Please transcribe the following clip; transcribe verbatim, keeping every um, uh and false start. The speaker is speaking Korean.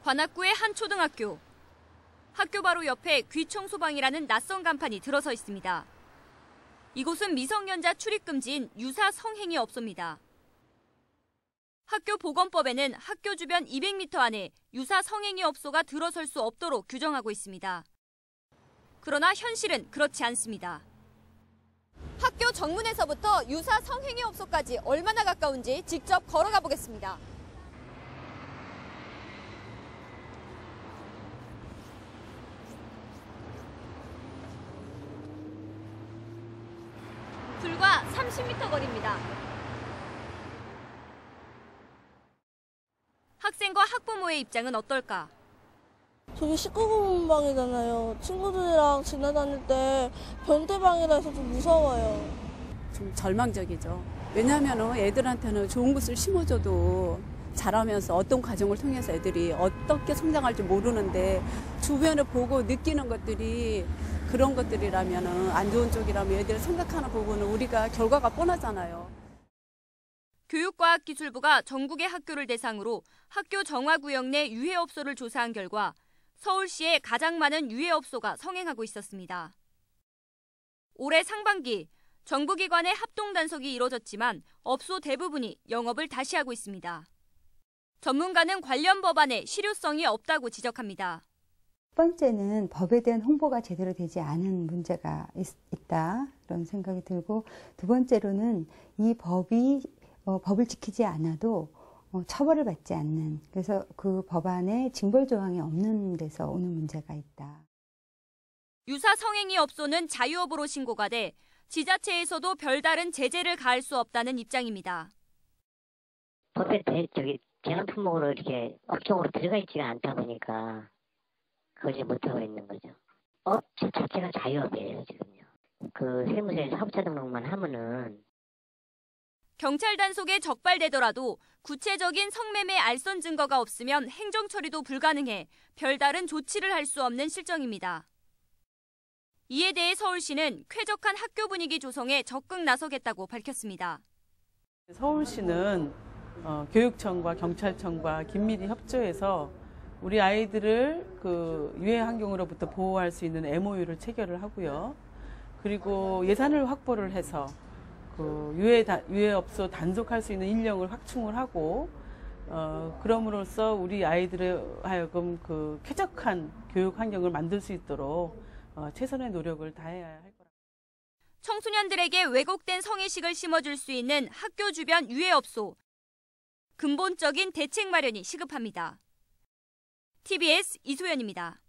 관악구의 한 초등학교. 학교 바로 옆에 귀청소방이라는 낯선 간판이 들어서 있습니다. 이곳은 미성년자 출입 금지인 유사 성행위 업소입니다. 학교 보건법에는 학교 주변 이백 미터 안에 유사 성행위 업소가 들어설 수 없도록 규정하고 있습니다. 그러나 현실은 그렇지 않습니다. 학교 정문에서부터 유사 성행위 업소까지 얼마나 가까운지 직접 걸어가 보겠습니다. 불과 삼십 미터 거리입니다. 학생과 학부모의 입장은 어떨까? 저기 십구 금 방이잖아요. 친구들이랑 지나다닐 때 변태방이라 해서 좀 무서워요. 좀 절망적이죠. 왜냐하면 애들한테는 좋은 것을 심어줘도 자라면서 어떤 과정을 통해서 애들이 어떻게 성장할지 모르는데 주변을 보고 느끼는 것들이 그런 것들이라면 안 좋은 쪽이라면 애들 생각하는 부분은 우리가 결과가 뻔하잖아요. 교육과학기술부가 전국의 학교를 대상으로 학교 정화구역 내 유해업소를 조사한 결과 서울시에 가장 많은 유해업소가 성행하고 있었습니다. 올해 상반기 정부기관의 합동단속이 이뤄졌지만 업소 대부분이 영업을 다시 하고 있습니다. 전문가는 관련 법안에 실효성이 없다고 지적합니다. 첫 번째는 법에 대한 홍보가 제대로 되지 않은 문제가 있, 있다 그런 생각이 들고, 두 번째로는 이 법이 어, 법을 지키지 않아도 어, 처벌을 받지 않는, 그래서 그 법안에 징벌 조항이 없는 데서 오는 문제가 있다. 유사 성행위 업소는 자유업으로 신고가 돼 지자체에서도 별다른 제재를 가할 수 없다는 입장입니다. 법에 대, 저기 제한 품목으로 이렇게 업종으로 들어가 있지가 않다 보니까 그러지 못하고 있는 거죠. 업체 자체가 자유업이에요, 지금요. 그 세무서에 사업자 등록만 하면은. 경찰 단속에 적발되더라도 구체적인 성매매 알선 증거가 없으면 행정 처리도 불가능해 별다른 조치를 할 수 없는 실정입니다. 이에 대해 서울시는 쾌적한 학교 분위기 조성에 적극 나서겠다고 밝혔습니다. 서울시는 어, 교육청과 경찰청과 긴밀히 협조해서 우리 아이들을 그 유해 환경으로부터 보호할 수 있는 엠오유를 체결을 하고요. 그리고 예산을 확보를 해서 그 유해, 유해업소 단속할 수 있는 인력을 확충을 하고, 어, 그럼으로써 우리 아이들의 하여금 그 쾌적한 교육 환경을 만들 수 있도록 어, 최선의 노력을 다해야 할 거라. 청소년들에게 왜곡된 성의식을 심어줄 수 있는 학교 주변 유해업소. 근본적인 대책 마련이 시급합니다. 티비에스 이소연입니다.